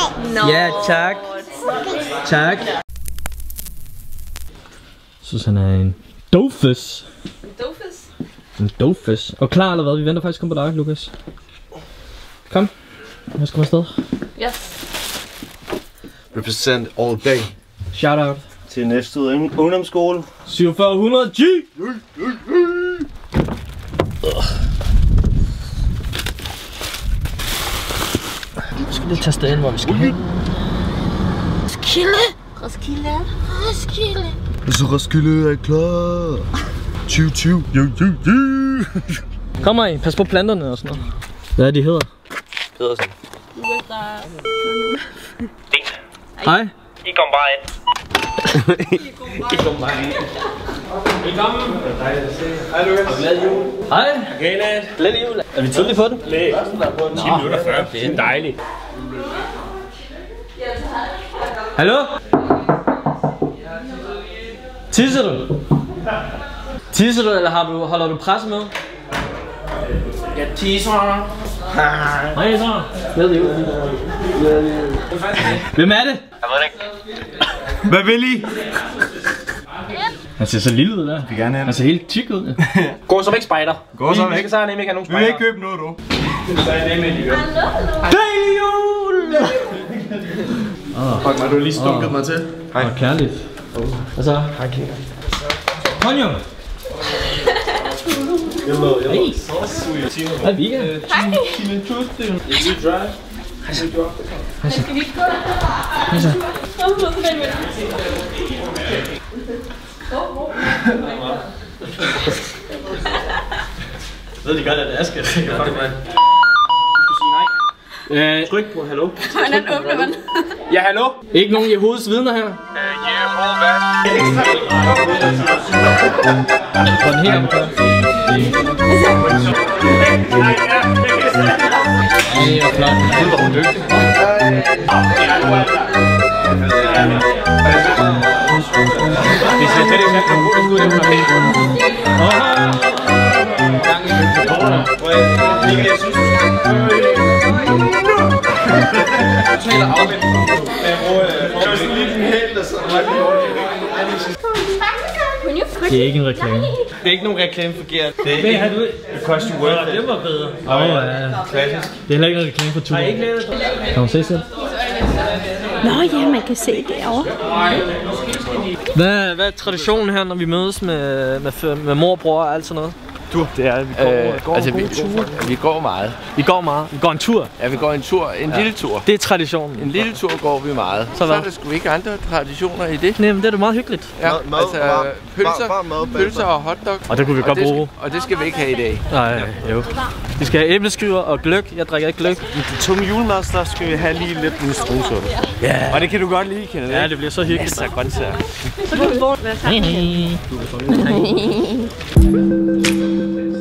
No. Ja, tak. Tak. Så han er en dofus. En dofus. Og klar eller hvad? Vi venter faktisk kun på dig, Lukas. Kom. Jeg skal afsted. Yes. Represent all day. Shout out. Til næste ungdomsskole. 4700 G! Vi skal lige taste ind, hvor vi skal hen. Roskilde. Så Roskilde er klar. 2020. Kom her, pas på planterne og sådan noget. Hvad er de hedder? Pedersen. Hej. I kom bare ind. Velkommen. Hej Lukas. Glad jul. Hej. Okay, Nat. Glædelig jul. Er vi tidligt på den? Læg. 10 minutter før. Det er dejligt. Hallo? Tisser du? Tisser du, eller holder du pressemøde? Jeg teaser. Nej, så. Glædelig jul. Hvem er det? Jeg ved det ikke. Hvad vil I? Han ser så lille ud der. Vi gerne have. Han ser helt tyk ud. Gå som ikke spejder. Gå som Vi ikke. skal så nemlig ikke have nogen Vi vil spejder. ikke købe noget, du. Så er det med, de gør. Glædelig jul! Fuck mig, du lige stunket mig til. Hej. Kærligt. Hvad så? Hej, Kika. Konjo! Hello. Hey. Hej, Vika. Hej. Skal vi ikke gå? Hej så. Ved de godt, at det er skat? Du skal sige nej. Tryk på hallo. Hvordan åbner man? Ja, hallo. Ikke nogen Jehovas vidner her. På den her. Det er flot. Det var hun dygtig. Hvis jeg slet ikke kan komme ud, så skulle det være gang i løbet på bordet. Jeg synes, du taler afvendt. Jeg er sådan lidt en held, og så Det er ikke en reklame. det er ikke nogen reklame forkert. Det er ikke det koster worth it. Det var bedre. Ja. Klassisk. Det er heller ikke en reklame for turen. Kan man se selv? Nå ja, man kan se derovre. Hvad er traditionen her, når vi mødes med mor, bror og alt sådan noget? Det er, vi går altså, vi går meget. Vi går meget. Vi går en tur. Ja, vi går en tur. En lille tur. Det er traditionen. En lille tur går vi meget. Så er der sgu ikke andre traditioner i det. Nej, men det er da meget hyggeligt. Ja, altså pølser og hotdog. Og det kunne vi godt bruge. Og det skal vi ikke have i dag. Nej, jo. Vi skal have æbleskiver og gløgg. Jeg drikker ikke gløgg. I den tunge julemadster skal vi have lige lidt en strudsuppe. Ja. Og det kan du godt lide, kender det? Ja, det bliver så hyggeligt. Så godt så. Så kan vi være sammen.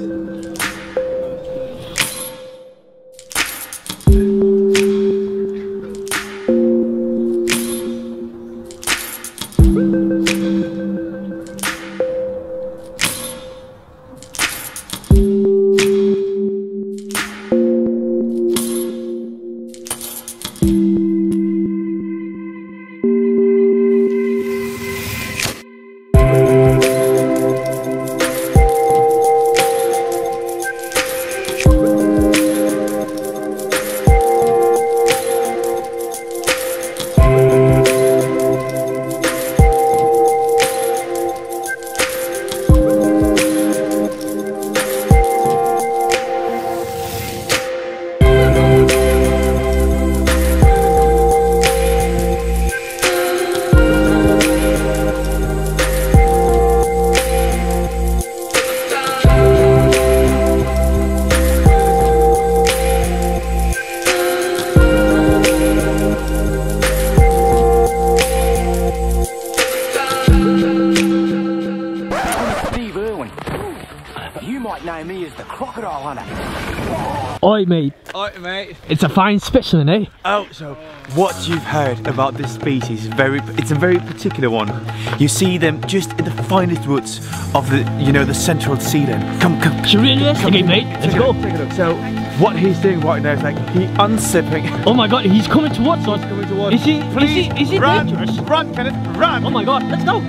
Oi, mate. Oi, mate. It's a fine specimen, eh? Oh, so what you've heard about this species is it's a very particular one. You see them just in the finest woods of the, the central Zealand. Come. She really is? Okay, mate. Let's go. Take a look. So what he's doing right now is like he unzipping. Oh my god, he's coming towards us. Coming towards Is he? Please, Is he run, dangerous? run, Kenneth, run! Oh my god, let's go.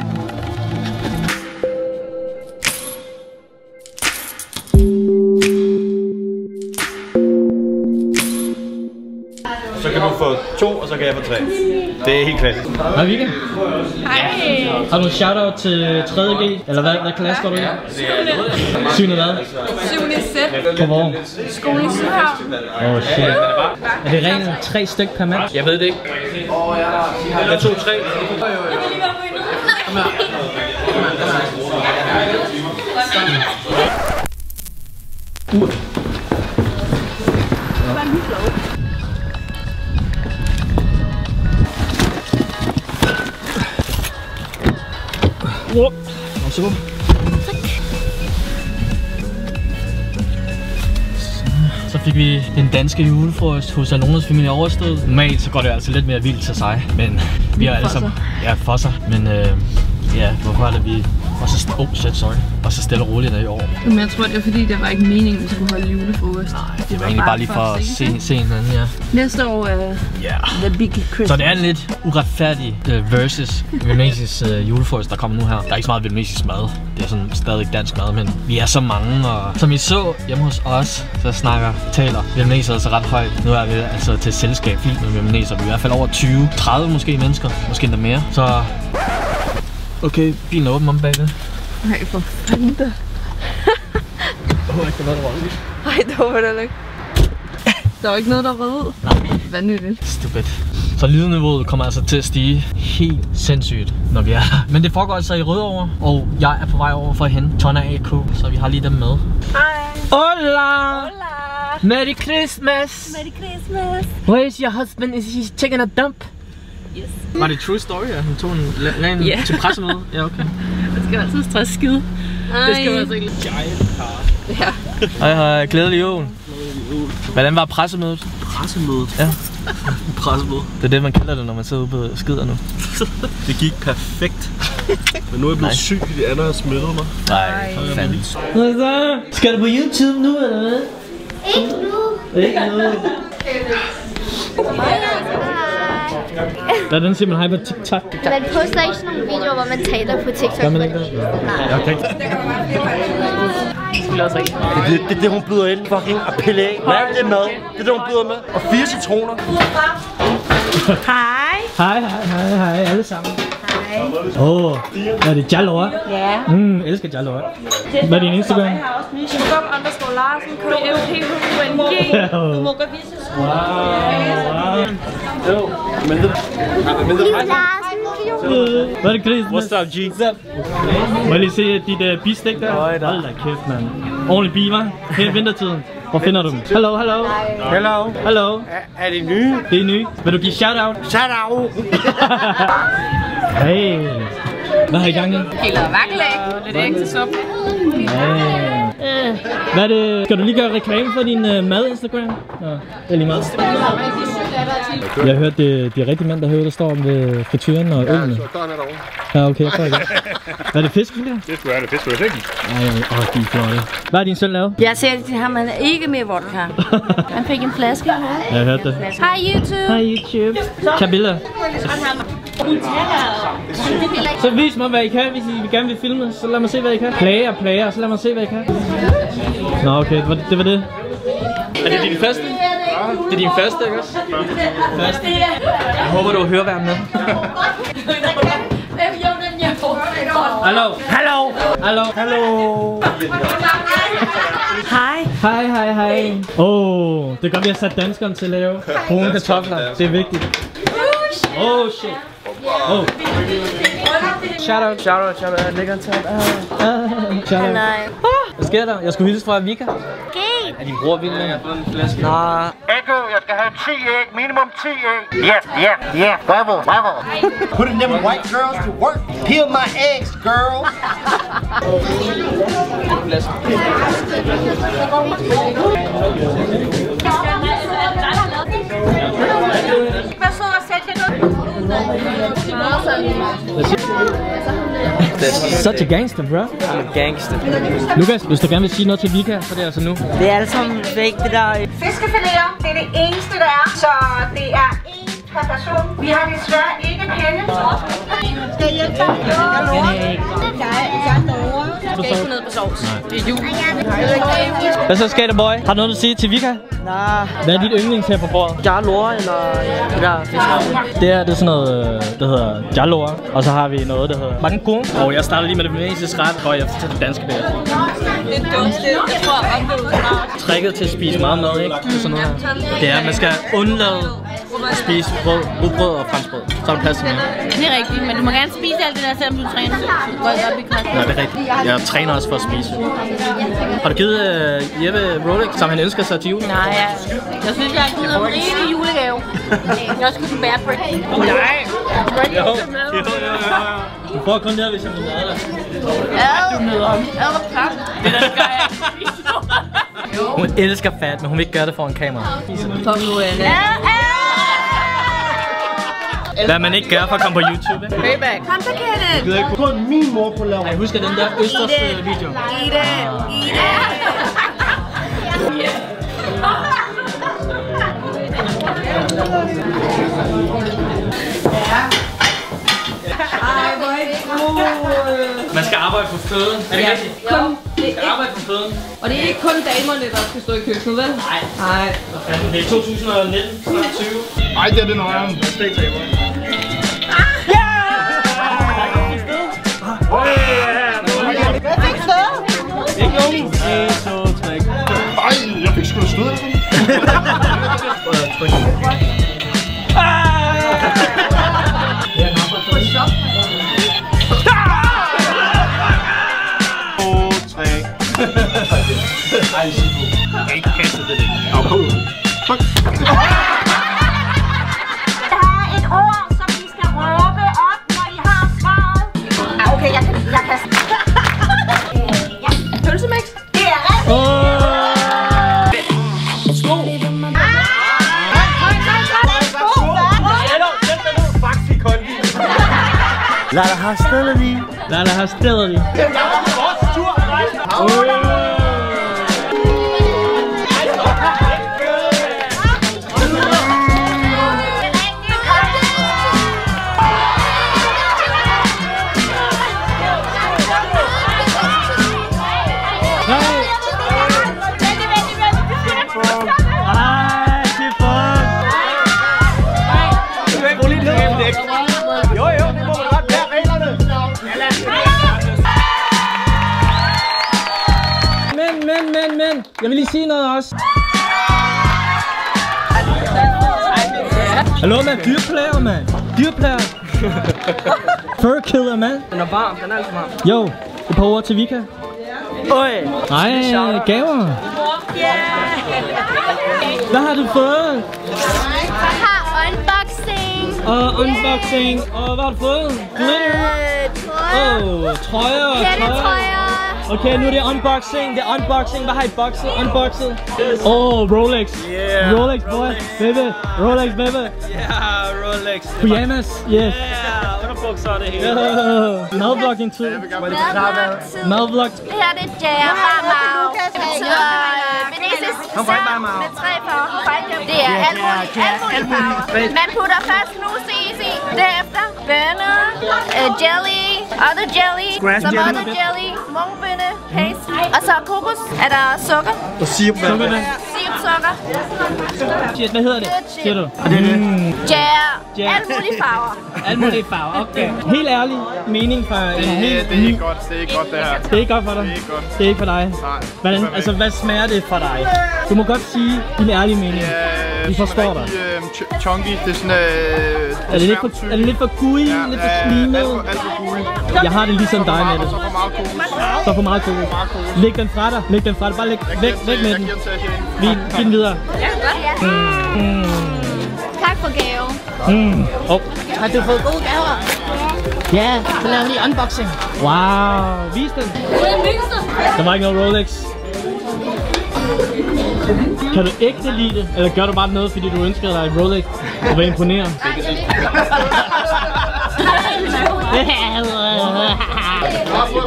Så kan du få 2, og så kan jeg få 3. Det er helt klart. Hej Vika. Hej. Har du en shoutout til 3.G? Eller hvad klasse går du i? 7. hvad? 7. sæt. På hvor? Skolen i Sydhavn. Oh shit. Er det rent 3 styk per mand? Jeg ved det ikke. Jeg tog 3. Værsgo. Så fik vi den danske julefrokost hos Alonas familie overstået. Normalt så går det altså lidt mere vildt til sig, men vi har alle sammen... Ja, for sig. Men ja, hvorfor er det vi... Og så stille og roligt der i år. Men jeg tror, det er fordi, det var ikke meningen, vi skulle holde julefrokost. Nej, det var egentlig bare lige for at se hinanden, ja. Næste år er The Big Christmas. Så det er en lidt uretfærdig versus vietnamesisk julefrokost, der kommer nu her. Der er ikke så meget vietnamesisk mad. Det er sådan stadig dansk mad, men vi er så mange, og som I så hjemme hos os, så taler vietnameser altså ret højt. Nu er vi altså til selskab fyldt med vietnameser. Vi er i hvert fald over 20-30 måske mennesker, måske endda mere. Så okay, bilen er åben om bagved. Nej, for fanden da. Ikke noget, der rød. Nej, det håber jeg ikke. Der er ikke noget, der er rød. Nej. Vanvittigt. Stupid. Så lydniveauet kommer altså til at stige helt sindssygt, når vi er her. Men det foregår altså i Rødovre, og jeg er på vej over for at hente Tonna AK, så vi har lige dem med. Hej. Hola! Hola. Merry Christmas! Merry Christmas. Where is your husband? Is he taking a dump? Yes. Var det true story, at han tog en land til pressemøde? Ja, okay. Det skal altid stresse skide. Det skal man altså ikke. Giant car. Ja. Hej hej, glædelig jul. Hvordan var pressemødet? Pressemødet? Ja. Pressemødet. Det er det, man kalder det, når man sidder ude på skider nu. Det gik perfekt. Men nu er jeg blevet syg, de andre har smittet mig. Nej, for fanden. Skal du på YouTube nu, eller hvad? Ikke nu. Ikke nu. Hvordan siger man hej på TikTok? Man poster ikke sådan nogle videoer, hvor man taler på TikTok. Gør man ikke det? Nej. Okay. Det er det, hun byder ind. Fucking at pille af. Hvad er det mad? Det er det, hun byder med. Og 4 citroner. Hej. Hej alle sammen. Hej. Åh, er det Jalloa? Ja. Elsker Jalloa. Hvad er din Instagram? Jeg har også min Larsen, KFP, Du må godt vise sig. Wow. Hvad er det, Chris? What's up, G? Må jeg lige se dit bistik der? Hold da kæft, mand. Ordentlig bi, hva'? Her i vintertiden. Hvor finder du dem? Hallo. Hallo. Er det nye? Det er nye. Vil du give shout-out? Shout-out! Hey. Hvad har I gang i? Eller vakkelæg og lidt æg til suppe. Hvad er det? Skal du lige gøre reklame for din mad-Instagram? Nå, det er lige meget. Jeg har hørt, det er rigtig mand, der står om ved frityren og ølene. Ja, okay, jeg tror ikke. Hvad er det fisk, der? Det skulle være det fisk, du har set. Nej, de er flotte. Hvad har din søn lavet? Jeg ser til ham, han er ikke med vodka. Han fik en flaske. Jeg har hørt det. Hej YouTube. Hej YouTube. Tag billeder. Så vis mig, hvad I kan, hvis I gerne vil filme. Så lad mig se, hvad I kan. Plager, så lad mig se, hvad I kan. Nå, okay, det var det. Er det din første? Det er din første, ikke også? Første. Jeg håber, du hører være med. Hallo. Hej. Det gør vi har sat danskeren til at lave brune kartofler. Det er vigtigt. Oh shit. Shout out. Lækkert tak. Shout out. Hvad sker der? Jeg skulle hilse fra Vika. Er din bror vild med? Nå. Echo, jeg skal have 10 æg. Minimum 10 æg. Yeah. Bravo. Putting them white girls to work. Peel my eggs, girl. Vær så og sæt jer ned. Such a gangster, bro. I'm a gangster. Lukas, hvis du gerne vil sige noget til Vika, så er det altså nu. Det er alt sammen væk, det der. Fiskefiléer, det er det eneste, der er. Så det er én per person. Vi har desværre ikke penge. Skal jeg hjælpe dig? Jeg lover. Jeg lover. Jeg skal ikke ned på sovs. Det er jul. Hvad så, Skaterboy? Har du noget at sige til Vika? Nej. Hvad er dit yndlings her på bordet? Jarlor eller det der fiskere. Det er sådan noget, der hedder Jalor. Og så har vi noget, der hedder Bangkong. Og jeg starter lige med det vietnamesiske ret, og jeg fortæller det danske bag. Det er dumt. Jeg tror, at Tricket til at spise meget mad, ikke? Sådan noget her. Det er, at man skal undlade at spise rugbrød og franskbrød. Så er der plads til mere. Det er rigtigt, men du må gerne spise alt det der, selvom du træner. Du går op i kraft. Ja, det er rigtigt. Jeg træner også for at spise. Har du givet Jeppe Rolex, som han ønsker sig til jul? Nej, jeg synes, jeg har givet ham en rigtig julegave. Jeg har også givet en bærbrik. Nej. Du får kun der, hvis jeg møder dig. Ja, du møder ham. Ja, hvor klart. Det der gør jeg ikke. Hun elsker fat, men hun vil ikke gøre det foran kamera. Kom nu, Anne. Hvad man ikke gør for at komme på YouTube, ikke? Payback. Kom så, Kenneth. Kun min mor på laver. Jeg husker den der Østers video. Eat it. Man skal arbejde for føden. Er det rigtigt? Man skal arbejde for føden. Og det er ikke kun damerne, der skal stå i køkkenet, vel? Nej. Det er 2019, 20. Ej, det er den højere. Ikke nogen. 1, 2, 3. Ej, jeg fik sgu da stød af den. Ej, Sifu. Jeg kan ikke kaste det lidt. Fuck. Der er et ord, som I skal råbe op, når I har svaret. Okay, jeg kan. Pølsemix. Det er rigtigt. Sko. Lad dig hostility. Lad dig hostility. Men, jeg vil lige sige noget også. Hallo, man, dyrplager, man. Dyrplager. Fur killer, man. Den er varm, den er altså varm. Jo, et par ord til Vika. Øj. Ej, gaver. Hvad har du fået? Jeg har unboxing. Unboxing. Og hvad har du fået? Glitter. Trøjer. Kældetrøjer. Okay, nu er det unboxing. Det er unboxing. Hvad har I boxet? Unboxet. Rolex. Yeah. Rolex, boy. Baby. Rolex, baby. Yeah, Rolex. Pyjamas. Yes. Yeah, underbukser og det hele. Madvlogging tid. Madvlog. Det her det er Jæger Barmau. Det betyder venesisk dessert med 3 farver. Det er alt muligt farver. Man putter først snusis i, derefter bønner, jelly, other jelly, some other jelly, mungbønne, paste, og så kokos. Er der sukker? Og sirup. Sirupsukker. Cheers, hvad hedder det? Siger du? Jæger. Alt mulige farver. Alt mulige farver, okay. Helt ærlig mening fra en helt Det er ikke godt, det er ikke godt det her. Det er ikke godt for dig? Det er ikke godt. Det er ikke for dig? Nej. Hvordan, altså, hvad smager det for dig? Du må godt sige din ærlige mening. Vi forstår dig. Chunky, det er sådan er det lidt for gooey? Lidt for slimet? Alt for gooey. Jeg har det ligesom dig med det. Så for meget kokos. Så for meget kokos. Læg den fra dig. Læg den fra dig. Bare læg væk med den. Giv den videre. Ja, godt. Tak for gaven. Har du fået gode gaver? Ja, så laver vi lige unboxing. Wow, vis den. Der var ikke noget Rolex. Kan du ægte lide det? Eller gør du bare noget, fordi du ønsker dig et Rolex og vil imponere?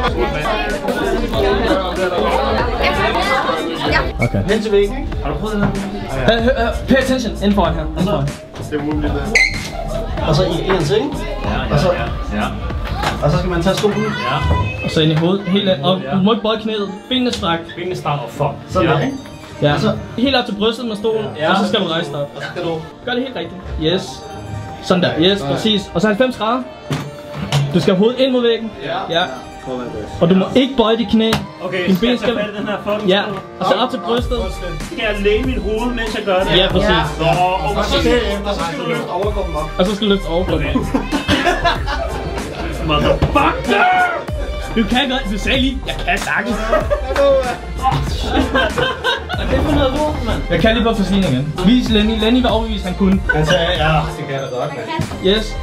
Okay. Hen til væggen. Har du prøvet det her? Pay attention. Inden foran her. Det er muligt det. Og så i en ting. Og så, og så skal man tage stolen. Ja. Og så ind i hovedet. Helt ind. Og du må ikke bøje knæet. Benene strakt. Benene strakt og for. Sådan der, ikke? Ja. Så helt op til brystet med stolen. Og så skal du rejse dig op. Og så skal du... Gør det helt rigtigt. Yes. Sådan der. Yes, præcis. Og så 90 grader. Du skal have hovedet ind mod væggen. Ja. Og du må ikke bøje dit knæ. Okay, din ben skal den her fucking ja, og så op til brystet. Skal jeg lægge mit hoved, mens jeg gør det? Ja, præcis. Og så skal du løfte overkroppen op. Og så skal du løfte overkroppen op. Motherfucker! Du kan godt, du sagde lige, jeg kan sagtens. Hvad er det for noget lort, mand? Jeg kan lige bare forsigning igen. Vis Lenny. Lenny var overbevist, han kunne. Han sagde, ja, det kan jeg da godt, mand. Yes.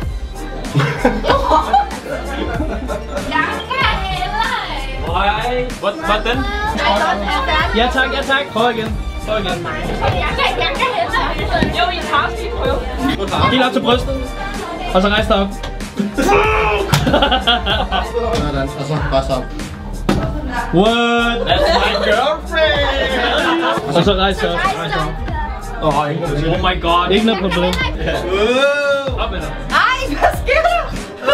Hvordan? Ja tak, ja tak. Prøv igen. Prøv igen. Jeg kan hellere. Jo, I tager lige prøve. Helt op til brystet. Og så rejs dig op. Sådan, og så bare så op. What? That's my girlfriend! Og så rejs dig op. Oh my god. Ikke noget problem. Op med dig. Ej, hvad sker der?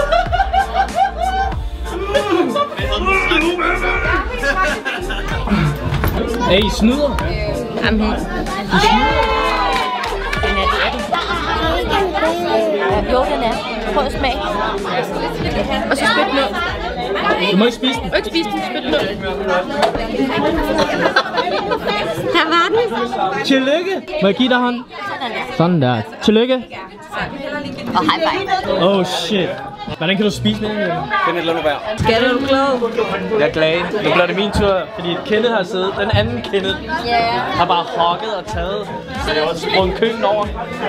Hey, I snyder. Jamen, I snyder. jo, den er. Prøv at smage. Og så spyt ned. Du må ikke spise den. Ikke spise den, spyt ned. Der var den. Tillykke. Må jeg give dig hånd? Sådan der. Tillykke. Og high five. Oh shit. Hvordan kan du spise den egentlig? Kenneth, lad nu være. Skal du klog? Jeg er glad. Nu bliver det min tur, fordi Kenneth har siddet. Den anden Kenneth har bare hugget og taget. Så jeg har sprunget køen over.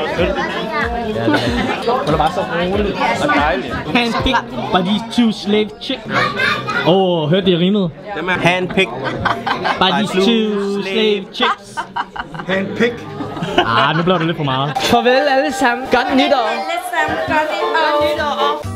Hun er bare så rolig og dejlig. Handpicked by these two slave chicks. Hørte det rimede? Dem er handpicked by these two slave chicks. Handpicked. Nu bliver det lidt for meget. Farvel alle sammen. Godt nytår. Alle sammen, godt nytår.